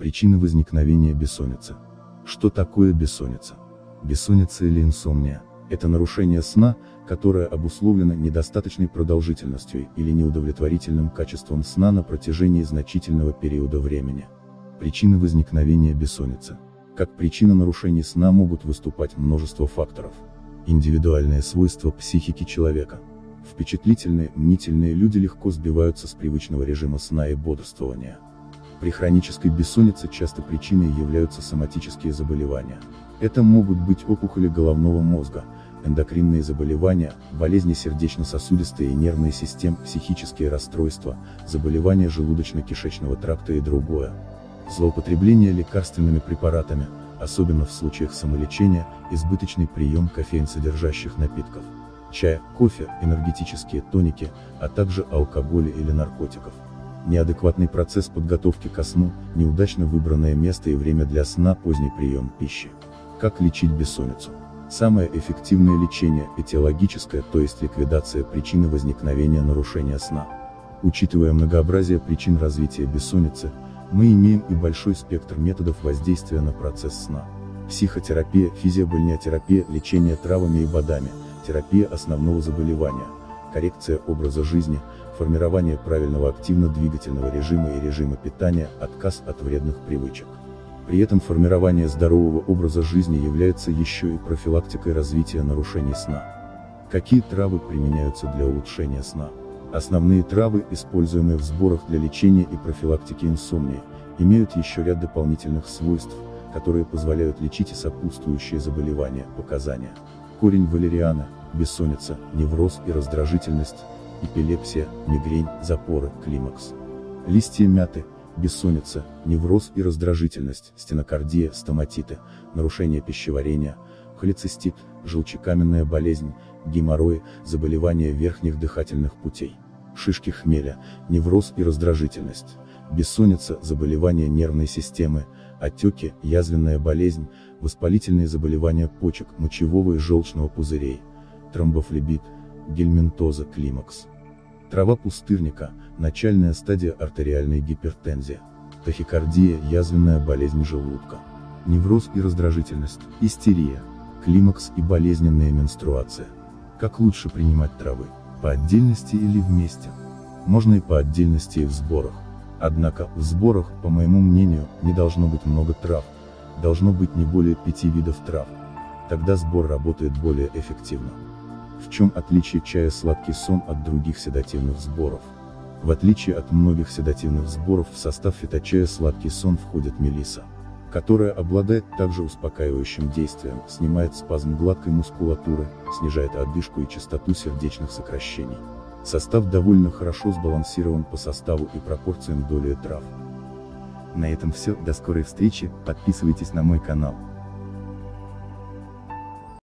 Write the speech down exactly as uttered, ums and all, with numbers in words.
Причины возникновения бессонницы. Что такое бессонница? Бессонница или инсомния – это нарушение сна, которое обусловлено недостаточной продолжительностью или неудовлетворительным качеством сна на протяжении значительного периода времени. Причины возникновения бессонницы. Как причина нарушений сна могут выступать множество факторов. Индивидуальные свойства психики человека. Впечатлительные, мнительные люди легко сбиваются с привычного режима сна и бодрствования. При хронической бессоннице часто причиной являются соматические заболевания. Это могут быть опухоли головного мозга, эндокринные заболевания, болезни сердечно-сосудистой и нервной систем, психические расстройства, заболевания желудочно-кишечного тракта и другое. Злоупотребление лекарственными препаратами, особенно в случаях самолечения, избыточный прием кофеин-содержащих напитков, чая, кофе, энергетические тоники, а также алкоголя или наркотиков. Неадекватный процесс подготовки ко сну, неудачно выбранное место и время для сна, поздний прием пищи. Как лечить бессонницу? Самое эффективное лечение – этиологическое, то есть ликвидация причины возникновения нарушения сна. Учитывая многообразие причин развития бессонницы, мы имеем и большой спектр методов воздействия на процесс сна. Психотерапия, физиобальнеотерапия, лечение травами и БАДами, терапия основного заболевания, коррекция образа жизни, формирование правильного активно-двигательного режима и режима питания, отказ от вредных привычек. При этом формирование здорового образа жизни является еще и профилактикой развития нарушений сна. Какие травы применяются для улучшения сна? Основные травы, используемые в сборах для лечения и профилактики инсомнии, имеют еще ряд дополнительных свойств, которые позволяют лечить и сопутствующие заболевания. Показания. Корень валерианы, бессонница, невроз и раздражительность, эпилепсия, мигрень, запоры, климакс. Листья мяты, бессонница, невроз и раздражительность, стенокардия, стоматиты, нарушение пищеварения, холецистит, желчекаменная болезнь, геморрой, заболевания верхних дыхательных путей. Шишки хмеля, невроз и раздражительность, бессонница, заболевания нервной системы, отеки, язвенная болезнь, воспалительные заболевания почек, мочевого и желчного пузырей, тромбофлебит, гельминтоза, климакс. Трава пустырника, начальная стадия артериальной гипертензии, тахикардия, язвенная болезнь желудка, невроз и раздражительность, истерия, климакс и болезненная менструация. Как лучше принимать травы? По отдельности или вместе? Можно и по отдельности и в сборах. Однако, в сборах, по моему мнению, не должно быть много трав, должно быть не более пяти видов трав. Тогда сбор работает более эффективно. В чем отличие чая «Сладкий сон» от других седативных сборов? В отличие от многих седативных сборов в состав фиточая «Сладкий сон» входит мелисса, которая обладает также успокаивающим действием, снимает спазм гладкой мускулатуры, снижает одышку и частоту сердечных сокращений. Состав довольно хорошо сбалансирован по составу и пропорциям доли трав. На этом все, до скорой встречи, подписывайтесь на мой канал.